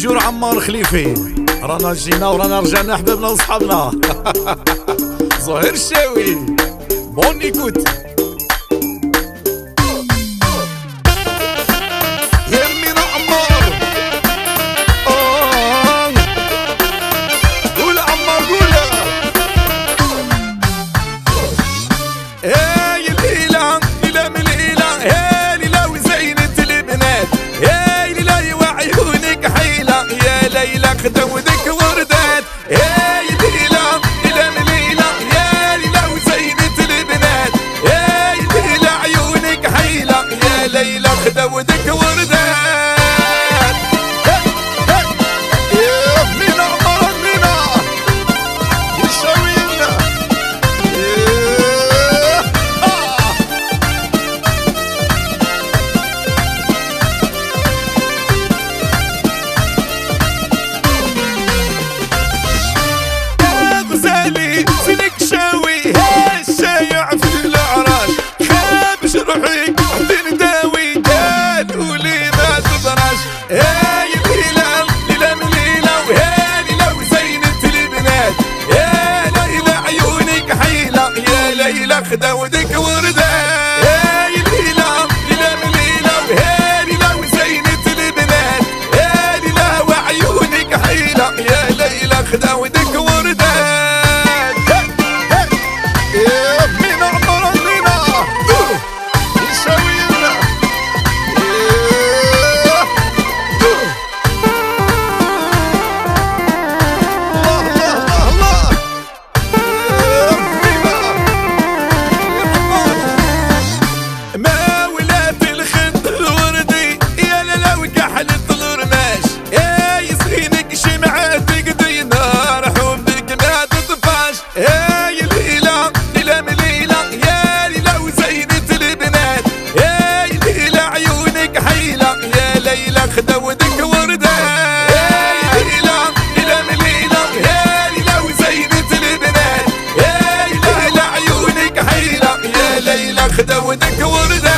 بونجور عمار خليفي، رانا جينا ورانا رجعنا حبابنا وصحابنا. زهير الشاوي، بون ايكوت. خدم ودك وردات يا ليلى ليلى مليلة يا ليلى وزينة البنات يا ليلى عيونك حيلة يا ليلى خدم ودك وردات. يا من عمرك منا يشاوينا سنك شاوي الشايع في العراش خابش روحي حدين داوي قالوا لي ما تضراش. يا ليلى ليلى مليلة ويا ليلى وزينة البنات يا ليلى عيونك حيلة يا ليلى خدودك وردات. يا ليلى ليلى مليلة ويا ليلى وزينة البنات يا ليلى وعيونك حيلة يا ليلى خدودك وردات. خدودك وردات يا ليلى ليلى مليلة يا ليلى وزينة البنات يا ليلى عيونك حيلة يا ليلى خدودك وردات.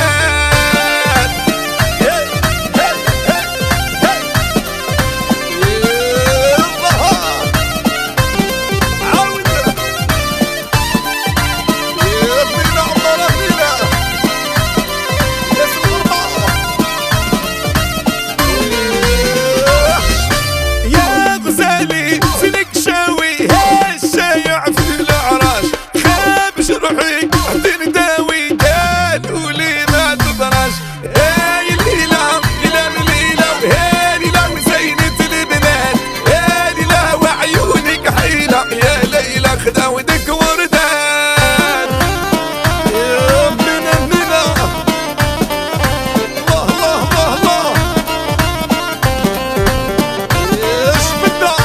روحي حدين داوي قالوا لي ما تضراش. يا ليلى ليلى مليلة ويا ليلى وزينة البنات يا ليلى وعيونك حيلة يا ليلى خدودك وردات. يا مننا الله الله الله الله ايش بدنا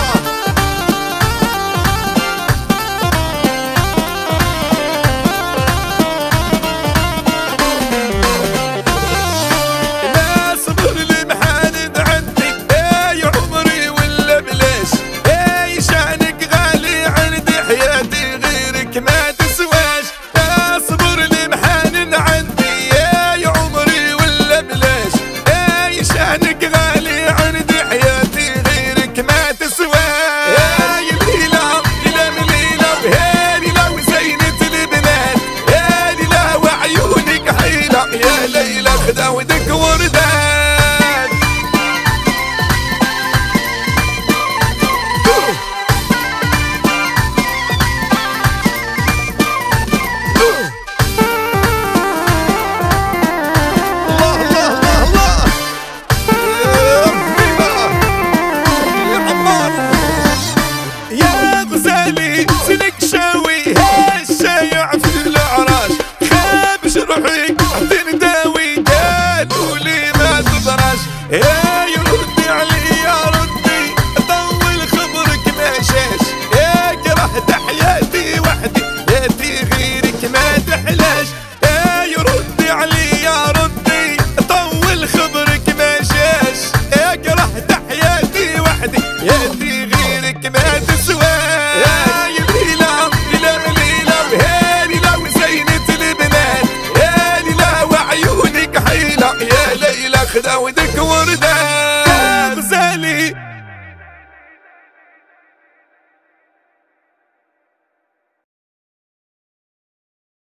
ما تسواش. اصبر لي محنن عندي يا عمري ولا بلاش اي شانك غالي عندي حياتي غيرك ما تسواش. يا ليلى ليلى مليلة ويا ليلى وزينة البنات يا ليلى وعيونك حيلة يا ليلى خدودك وردات. سنك شاوي الشايع في العراش خابش روحي حدين داوي قالوا لي ما تضراش. يا ردي علي يا ردي طول خبرك ما شاش يا كرهت حياتي وحدي ياتي غيرك ما تحلاش. يا ردي علي يا ردي طول خبرك ما شاش يا كرهت حياتي وحدي ياتي غيرك ما تسواش. خدودك وردات.